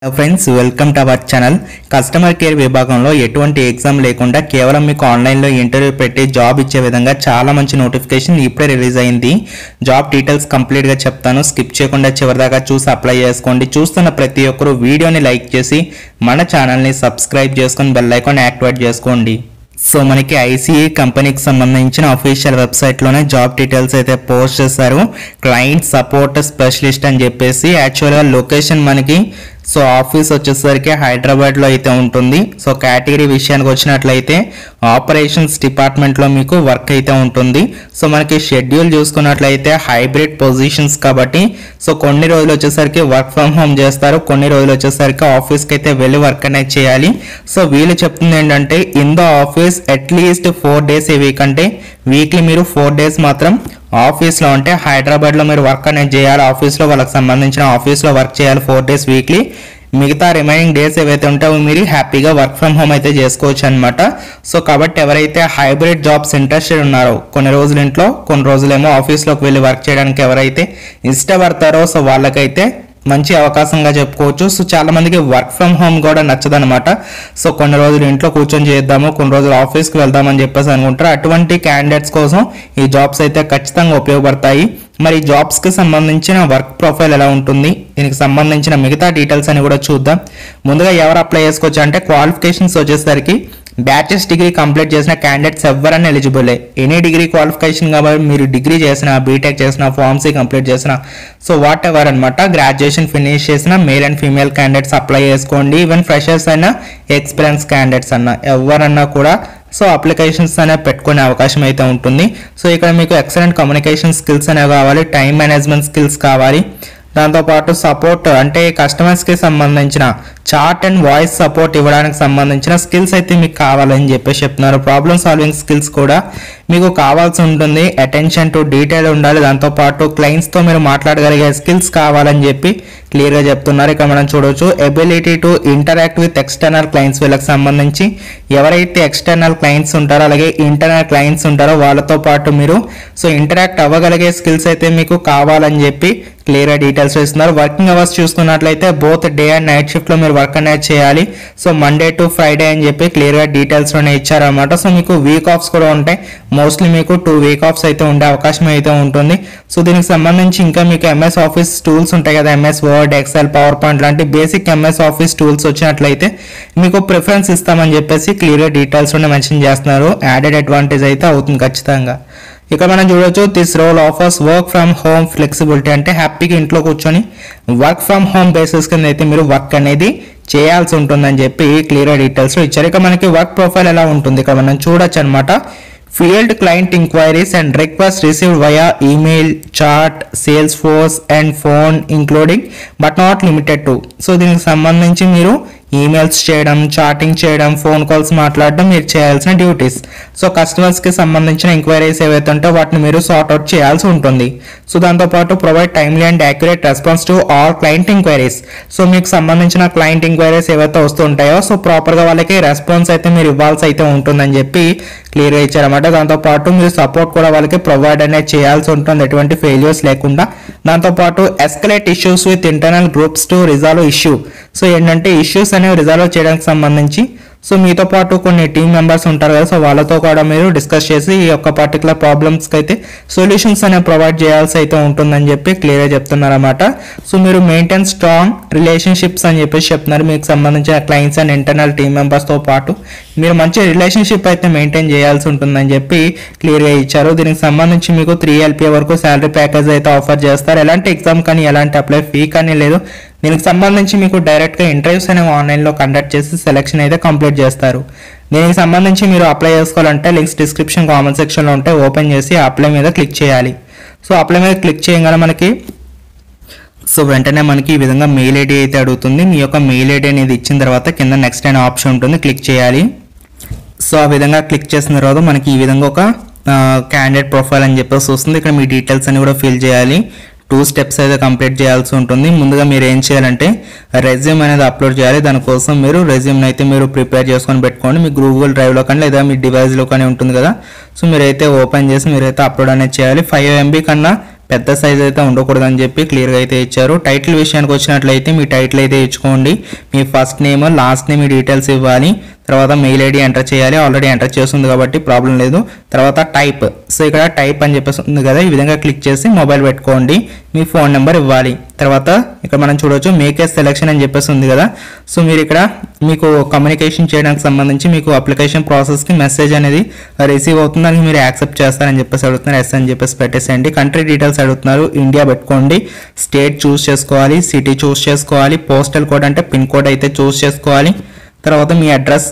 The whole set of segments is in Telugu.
Friends welcome to our channel. Customer care విభాగంలో ఎటువంటి ఎగ్జామ్ లేకుండా కేవలం మీకు ఆన్లైన్లో ఇంటర్వ్యూ పెట్టి జాబ్ ఇచ్చే విధంగా చాలా మంచి నోటిఫికేషన్ ఇప్పుడే రిలీజ్ అయింది. జాబ్ డీటెయిల్స్ కంప్లీట్గా చెప్తాను, స్కిప్ చేయకుండా చివరిదాకా చూసి అప్లై చేసుకోండి. చూస్తున్న ప్రతి ఒక్కరు వీడియోని లైక్ చేసి మన ఛానల్ని సబ్స్క్రైబ్ చేసుకొని బెల్ ఐకాన్ యాక్టివేట్ చేసుకోండి. సో మనకి ఐసీఈ కంపెనీకి సంబంధించిన అఫీషియల్ వెబ్సైట్లోనే జాబ్ డీటెయిల్స్ అయితే పోస్ట్ చేశారు. క్లయింట్ సపోర్ట్ స్పెషలిస్ట్ అని చెప్పేసి. యాక్చువల్గా లొకేషన్ మనకి సో ఆఫీస్ వచ్చేసరికి హైదరాబాద్లో అయితే ఉంటుంది. సో కేటగిరీ విషయానికి వచ్చినట్లయితే ఆపరేషన్స్ డిపార్ట్మెంట్లో మీకు వర్క్ అయితే ఉంటుంది. సో మనకి షెడ్యూల్ చూసుకున్నట్లయితే హైబ్రిడ్ పొజిషన్స్ కాబట్టి సో కొన్ని రోజులు వచ్చేసరికి వర్క్ ఫ్రమ్ హోమ్ చేస్తారు, కొన్ని రోజులు వచ్చేసరికి ఆఫీస్కి అయితే వెళ్ళి వర్క్ అనేది చేయాలి. సో వీళ్ళు చెప్తుంది ఏంటంటే in the office at least 4 days a week, అంటే వీక్లీ మీరు 4 days మాత్రం ఆఫీస్లో అంటే హైదరాబాద్లో మీరు వర్క్ అనేది చేయాలి. ఆఫీస్లో వాళ్ళకి సంబంధించిన ఆఫీస్లో వర్క్ చేయాలి 4 days వీక్లీ. మిగతా రిమైనింగ్ డేస్ ఏవైతే ఉంటాయో మీరు హ్యాపీగా వర్క్ ఫ్రమ్ హోమ్ అయితే చేసుకోవచ్చు అనమాట. సో కాబట్టి ఎవరైతే హైబ్రిడ్ జాబ్స్ ఇంట్రెస్టెడ్ ఉన్నారో, కొన్ని రోజులు ఇంట్లో కొన్ని రోజులేమో ఆఫీస్లోకి వెళ్ళి వర్క్ చేయడానికి ఎవరైతే ఇష్టపడతారో సో వాళ్ళకైతే మంచి అవకాశంగా చెప్పుకోవచ్చు. సో చాలా మందికి వర్క్ ఫ్రమ్ హోమ్ కూడా నచ్చదనమాట. సో కొన్ని రోజులు ఇంట్లో కూర్చొని చేద్దాము, కొన్ని రోజులు ఆఫీస్కి వెళ్దామని చెప్పేసి అనుకుంటారు. అటువంటి క్యాండిడేట్స్ కోసం ఈ జాబ్స్ అయితే ఖచ్చితంగా ఉపయోగపడతాయి. మరి జాబ్స్కి సంబంధించిన వర్క్ ప్రొఫైల్ ఎలా ఉంటుంది, దీనికి సంబంధించిన మిగతా డీటెయిల్స్ అని కూడా చూద్దాం. ముందుగా ఎవరు అప్లై చేసుకోవచ్చు అంటే క్వాలిఫికేషన్స్ వచ్చేసరికి బ్యాచిలర్స్ డిగ్రీ కంప్లీట్ చేసిన క్యాండిడేట్స్ ఎవరైనా ఎలిజిబుల్. ఎనీ డిగ్రీ క్వాలిఫికేషన్ కాబట్టి మీరు డిగ్రీ చేసిన, బీటెక్ చేసిన, ఫార్మసీ కంప్లీట్ చేసిన, సో వాట్ ఎవర్ అనమాట, గ్రాడ్యుయేషన్ ఫినిష్ చేసిన male and female candidates apply చేసుకోండి. ఈవెన్ ఫ్రెషర్స్ అయినా ఎక్స్పీరియన్స్ క్యాండిడేట్స్ అన్నా ఎవరన్నా కూడా సో అప్లికేషన్స్ అనేవి పెట్టుకునే అవకాశం అయితే ఉంటుంది. సో ఇక్కడ మీకు ఎక్సలెంట్ కమ్యూనికేషన్ స్కిల్స్ అనేవి కావాలి, టైం మేనేజ్మెంట్ స్కిల్స్ కావాలి. దాంతోపాటు సపోర్ట్ అంటే కస్టమర్స్కి సంబంధించిన చాట్ అండ్ వాయిస్ సపోర్ట్ ఇవ్వడానికి సంబంధించిన స్కిల్స్ అయితే మీకు కావాలని చెప్పేసి చెప్తున్నారు. ప్రాబ్లమ్ సాల్వింగ్ స్కిల్స్ కూడా మీకు కావాల్సి ఉంటుంది. అటెన్షన్ టు డీటెయిల్ ఉండాలి. దాంతోపాటు క్లయింట్స్తో మీరు మాట్లాడగలిగే స్కిల్స్ కావాలని చెప్పి క్లియర్గా చెప్తున్నారు. ఇక్కడ మనం చూడవచ్చు ability to interact with external clients. వీళ్ళకి సంబంధించి ఎవరైతే ఎక్స్టర్నల్ క్లయింట్స్ ఉంటారో అలాగే ఇంటర్నల్ క్లయింట్స్ ఉంటారో వాళ్ళతో పాటు మీరు సో ఇంటరాక్ట్ అవ్వగలిగే స్కిల్స్ అయితే మీకు కావాలని చెప్పి క్లియర్గా డీటెయిల్స్ ఇస్తున్నారు. వర్కింగ్ అవర్స్ చూసుకున్నట్లయితే బోత్ డే అండ్ నైట్ షిఫ్ట్లో మీరు వర్క్ అనేది చేయాలి. సో మండే టు ఫ్రైడే అని చెప్పి క్లియర్గా డీటెయిల్స్లోనే ఇచ్చారన్నమాట. సో మీకు వీక్ ఆఫ్స్ కూడా ఉంటాయి. మోస్ట్లీ మీకు 2 వీక్ ఆఫ్స్ అయితే ఉండే అవకాశం అయితే ఉంటుంది. సో దీనికి సంబంధించి ఇంకా మీకు ఎంఎస్ ఆఫీస్ టూల్స్ ఉంటాయి కదా, MS Word, Excel, PowerPoint లాంటి బేసిక్ ఎంఎస్ ఆఫీస్ టూల్స్ వచ్చినట్లయితే మీకు ప్రిఫరెన్స్ ఇస్తామని చెప్పేసి క్లియర్గా డీటెయిల్స్లోనే మెన్షన్ చేస్తున్నారు. యాడెడ్ అడ్వాంటేజ్ అయితే అవుతుంది ఖచ్చితంగా. ఇక్కడ మనం చూడొచ్చు this role offers work from home flexibility, అంటే హ్యాపీగా ఇంట్లో కూర్చొని వర్క్ ఫ్రమ్ హోమ్ బేసిస్ కింద అయితే మీరు వర్క్ అనేది చేయాల్సి ఉంటుందని చెప్పి క్లియర్ డీటెయిల్స్ ఇచ్చారు. ఇక మనకి వర్క్ ప్రొఫైల్ ఎలా ఉంటుంది ఇక్కడ మనం చూడొచ్చు అనమాట. Field client enquiries and request received via email, chat, Salesforce and phone including but not limited to. So దీనికి సంబంధించి మీరు ఈమెయిల్స్ చేయడం, చాటింగ్ చేయడం, ఫోన్ కాల్స్ మాట్లాడడం మీరు చేయాల్సిన డ్యూటీస్. సో కస్టమర్స్కి సంబంధించిన ఎంక్వైరీస్ ఏవైతే ఉంటాయో వాటిని మీరు సార్ట్అవుట్ చేయాల్సి ఉంటుంది. సో దాంతోపాటు provide timely and accurate response to all client enquiries. So మీకు సంబంధించిన క్లయింట్ ఎంక్వైరీస్ ఏవైతే వస్తుంటాయో సో ప్రాపర్గా వాళ్ళకి రెస్పాన్స్ అయితే మీరు ఇవ్వాల్సి అయితే ఉంటుందని చెప్పి క్లియర్గా ఇచ్చారన్నమాట. దాంతోపాటు మీరు సపోర్ట్ కూడా వాళ్ళకి ప్రొవైడ్ అనేది చేయాల్సి ఉంటుంది, ఎటువంటి ఫెయిల్యూర్స్ లేకుండా. దాంతోపాటు escalate issues with internal groups to resolve issue. So ఏంటంటే ఇష్యూస్ అనేవి రిజాల్వ్ చేయడానికి సంబంధించి సో మీతో పాటు కొన్ని టీమ్ మెంబర్స్ ఉంటారు కదా, సో వాళ్ళతో కూడా మీరు డిస్కస్ చేసి ఈ యొక్క పర్టికులర్ ప్రాబ్లమ్స్కి అయితే సొల్యూషన్స్ అనేవి ప్రొవైడ్ చేయాల్సి అయితే ఉంటుందని చెప్పి క్లియర్గా చెప్తున్నారు అన్నమాట. సో మీరు మెయింటైన్ స్ట్రాంగ్ రిలేషన్షిప్స్ అని చెప్పేసి చెప్తున్నారు. మీకు సంబంధించిన క్లయింట్స్ అండ్ ఇంటర్నల్ టీమ్ మెంబర్స్తో పాటు మీరు మంచి రిలేషన్షిప్ అయితే మెయింటైన్ చేయాల్సి ఉంటుందని చెప్పి క్లియర్గా ఇచ్చారు. దీనికి సంబంధించి మీకు 3 LPA వరకు శాలరీ ప్యాకేజ్ అయితే ఆఫర్ చేస్తారు. ఎలాంటి ఎగ్జామ్ కానీ ఎలాంటి అప్లై ఫీ కానీ లేదు. దీనికి సంబంధించి మీకు డైరెక్ట్గా ఇంటర్వ్యూస్ అనేవి ఆన్లైన్లో కండక్ట్ చేసి సెలెక్షన్ అయితే కంప్లీట్ చేస్తారు. దీనికి సంబంధించి మీరు అప్లై చేసుకోవాలంటే లింక్స్ డిస్క్రిప్షన్ కామెంట్ సెక్షన్లో ఉంటే ఓపెన్ చేసి అప్లై మీద క్లిక్ చేయాలి. సో అప్లై మీద క్లిక్ చేయగానే మనకి సో వెంటనే మనకి ఈ విధంగా మెయిల్ ఐడి అయితే అడుగుతుంది. మీ యొక్క మెయిల్ ఐడి అనేది ఇచ్చిన తర్వాత కింద నెక్స్ట్ అనే ఆప్షన్ ఉంటుంది, క్లిక్ చేయాలి. సో ఆ విధంగా క్లిక్ చేసిన తర్వాత మనకి ఈ విధంగా ఒక క్యాండిడేట్ ప్రొఫైల్ అని చెప్పేసి వస్తుంది. ఇక్కడ మీ డీటెయిల్స్ అని కూడా ఫిల్ చేయాలి. 2 steps అయితే కంప్లీట్ చేయాల్సి ఉంటుంది. ముందుగా మీరు ఏం చేయాలంటే రెజ్యూమ్ అనేది అప్లోడ్ చేయాలి. దానికోసం మీరు రెజ్యూమ్ని అయితే మీరు ప్రిపేర్ చేసుకొని పెట్టుకోండి. మీ గూగుల్ డ్రైవ్లో కానీ లేదా మీ డివైస్లో కానీ ఉంటుంది కదా, సో మీరైతే ఓపెన్ చేసి మీరైతే అప్లోడ్ అనేది చేయాలి. 5 MB కన్నా పెద్ద సైజ్ అయితే ఉండకూడదని చెప్పి క్లియర్గా అయితే ఇచ్చారు. టైటిల్ విషయానికి వచ్చినట్లయితే మీ టైటిల్ అయితే ఇచ్చుకోండి. మీ first name last name details ఇవ్వాలి. తర్వాత మెయిల్ ఐడి ఎంటర్ చేయాలి. ఆల్రెడీ ఎంటర్ చేస్తుంది కాబట్టి ప్రాబ్లం లేదు. తర్వాత టైప్, సో ఇక్కడ టైప్ అని చెప్పేసి ఉంది కదా, ఈ విధంగా క్లిక్ చేసి మొబైల్ పెట్టుకోండి. మీ ఫోన్ నెంబర్ ఇవ్వాలి. తర్వాత ఇక్కడ మనం చూడవచ్చు మేక్ ఏ సెలెక్షన్ అని చెప్పేసి ఉంది కదా, సో మీరు ఇక్కడ మీకు కమ్యూనికేషన్ చేయడానికి సంబంధించి మీకు అప్లికేషన్ ప్రాసెస్కి మెసేజ్ అనేది రిసీవ్ అవుతుంది, దానికి మీరు యాక్సెప్ట్ చేస్తారని చెప్పేసి అడుగుతున్నారు. ఎస్ అని చెప్పేసి పెట్టేసేయండి. కంట్రీ డీటెయిల్స్ అడుగుతున్నారు, ఇండియా పెట్టుకోండి. స్టేట్ చూస్ చేసుకోవాలి, సిటీ చూస్ చేసుకోవాలి, పోస్టల్ కోడ్ అంటే పిన్ కోడ్ అయితే చూస్ చేసుకోవాలి. తర్వాత మీ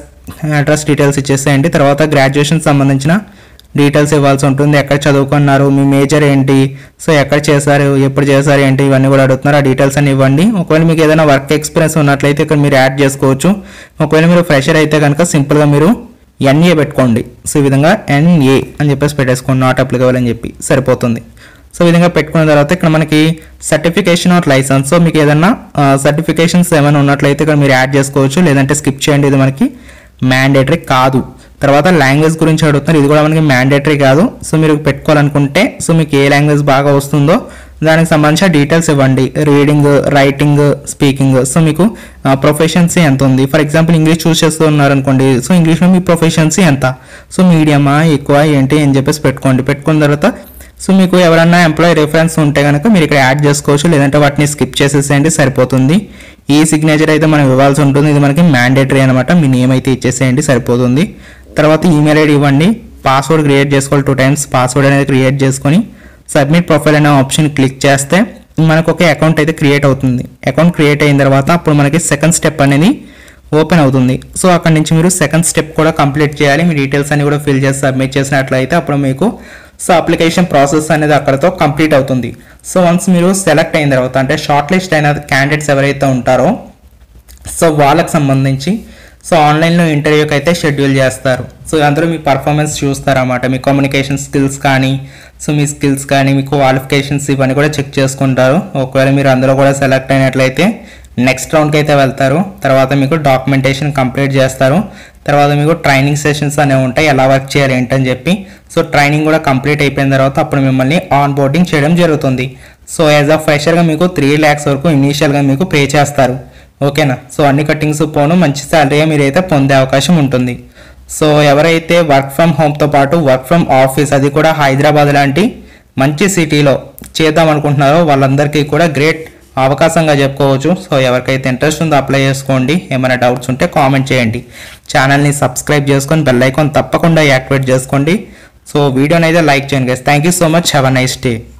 అడ్రస్ డీటెయిల్స్ ఇచ్చేసేయండి. తర్వాత గ్రాడ్యుయేషన్ సంబంధించిన డీటెయిల్స్ ఇవ్వాల్సి ఉంటుంది. ఎక్కడ చదువుకున్నారు, మీ మేజర్ ఏంటి, సో ఎక్కడ చేశారు, ఎప్పుడు చేశారు ఏంటి, ఇవన్నీ కూడా అడుగుతున్నారు. ఆ డీటెయిల్స్ అని ఇవ్వండి. ఒకవేళ మీకు ఏదైనా వర్క్ ఎక్స్పీరియన్స్ ఉన్నట్లయితే ఇక్కడ మీరు యాడ్ చేసుకోవచ్చు. ఒకవేళ మీరు ఫ్రెషర్ అయితే కనుక సింపుల్గా మీరు NA పెట్టుకోండి. సో ఈ విధంగా NA అని చెప్పేసి పెట్టేసుకోండి, నాట్ అప్లికబుల్ అని చెప్పి సరిపోతుంది. సో ఈ విధంగా పెట్టుకున్న తర్వాత ఇక్కడ మనకి సర్టిఫికేషన్ ఆర్ లైసెన్స్, సో మీకు ఏదైనా సర్టిఫికేషన్స్ ఏమైనా ఉన్నట్లయితే ఇక్కడ మీరు యాడ్ చేసుకోవచ్చు, లేదంటే స్కిప్ చేయండి, ఇది మనకి మ్యాండేటరీ కాదు. తర్వాత లాంగ్వేజ్ గురించి అడుగుతున్నారు, ఇది కూడా మనకి మ్యాండేటరీ కాదు. సో మీరు పెట్టుకోవాలనుకుంటే సో మీకు ఏ లాంగ్వేజ్ బాగా వస్తుందో దానికి సంబంధించిన డీటెయిల్స్ ఇవ్వండి. రీడింగ్, రైటింగ్, స్పీకింగ్, సో మీకు ప్రొఫెషన్సీ ఎంత ఉంది. ఫర్ ఎగ్జాంపుల్ ఇంగ్లీష్ చూస్ చేస్తూ ఉన్నారనుకోండి, సో ఇంగ్లీష్లో మీ ప్రొఫెషన్సీ ఎంత, సో మీడియమా ఎక్కువ ఏంటి అని చెప్పేసి పెట్టుకోండి. పెట్టుకున్న తర్వాత సో మీకు ఎవరైనా ఎంప్లాయీ రిఫరెన్స్ ఉంటే కనుక మీరు ఇక్కడ యాడ్ చేసుకోవచ్చు, లేదంటే వాటిని స్కిప్ చేసేసేయండి సరిపోతుంది. ఈ సిగ్నేచర్ అయితే మనం ఇవ్వాల్సి ఉంటుంది, ఇది మనకి మ్యాండేటరీ అనమాట. మీ నేమ్ అయితే ఇచ్చేసేయండి సరిపోతుంది. తర్వాత ఈమెయిల్ ఐడి ఇవ్వండి. పాస్వర్డ్ క్రియేట్ చేసుకోవాలి, 2 times పాస్వర్డ్ అనేది క్రియేట్ చేసుకొని సబ్మిట్ ప్రొఫైల్ అనే ఆప్షన్ క్లిక్ చేస్తే మనకు ఒక అకౌంట్ అయితే క్రియేట్ అవుతుంది. అకౌంట్ క్రియేట్ అయిన తర్వాత అప్పుడు మనకి సెకండ్ స్టెప్ అనేది ఓపెన్ అవుతుంది. సో అక్కడ నుంచి మీరు సెకండ్ స్టెప్ కూడా కంప్లీట్ చేయాలి. మీ డీటెయిల్స్ అన్ని కూడా ఫిల్ చేసి సబ్మిట్ చేసినట్లయితే అప్పుడు మీకు సో అప్లికేషన్ ప్రాసెస్ అనేది అక్కడతో కంప్లీట్ అవుతుంది. సో వన్స్ మీరు సెలెక్ట్ అయిన తర్వాత అంటే షార్ట్ లిస్ట్ అయిన క్యాండిడేట్స్ ఎవరైతే ఉంటారో సో వాళ్ళకి సంబంధించి సో ఆన్లైన్లో ఇంటర్వ్యూకి అయితే షెడ్యూల్ చేస్తారు. సో అందరూ మీ పర్ఫార్మెన్స్ చూస్తారన్నమాట. మీ కమ్యూనికేషన్ స్కిల్స్ కానీ సో మీ స్కిల్స్ కానీ మీ క్వాలిఫికేషన్స్ ఇవన్నీ కూడా చెక్ చేసుకుంటారు. ఒకవేళ మీరు అందులో కూడా సెలెక్ట్ అయినట్లయితే నెక్స్ట్ రౌండ్కి అయితే వెళ్తారు. తర్వాత మీకు డాక్యుమెంటేషన్ కంప్లీట్ చేస్తారు. తర్వాత మీకు ట్రైనింగ్ సెషన్స్ అనేవి ఉంటాయి, ఎలా వర్క్ చేయాలి ఏంటని చెప్పి. సో ట్రైనింగ్ కూడా కంప్లీట్ అయిపోయిన తర్వాత అప్పుడు మిమ్మల్ని ఆన్ బోర్డింగ్ చేయడం జరుగుతుంది. సో యాజ్ అ ఫ్రెషర్గా మీకు 3 lakhs వరకు ఇనీషియల్గా మీకు పే చేస్తారు. ఓకేనా. సో అన్ని కట్టింగ్స్ పోను మంచి శాలరీగా మీరైతే పొందే అవకాశం ఉంటుంది. సో ఎవరైతే వర్క్ ఫ్రమ్ హోమ్తో పాటు వర్క్ ఫ్రమ్ ఆఫీస్, అది కూడా హైదరాబాద్ లాంటి మంచి సిటీలో చేద్దాం అనుకుంటున్నారో వాళ్ళందరికీ కూడా గ్రేట్ అవకాశంగా చెప్పుకోవచ్చు. సో ఎవరికైతే ఇంట్రెస్ట్ ఉందో అప్లై చేసుకోండి. ఏమైనా డౌట్స్ ఉంటే కామెంట్ చేయండి. ఛానల్ని సబ్స్క్రైబ్ చేసుకొని బెల్ ఐకాన్ తప్పకుండా యాక్టివేట్ చేసుకోండి. సో వీడియోని అయితే లైక్ చేయండి guys. Thank you so much. Have a nice day.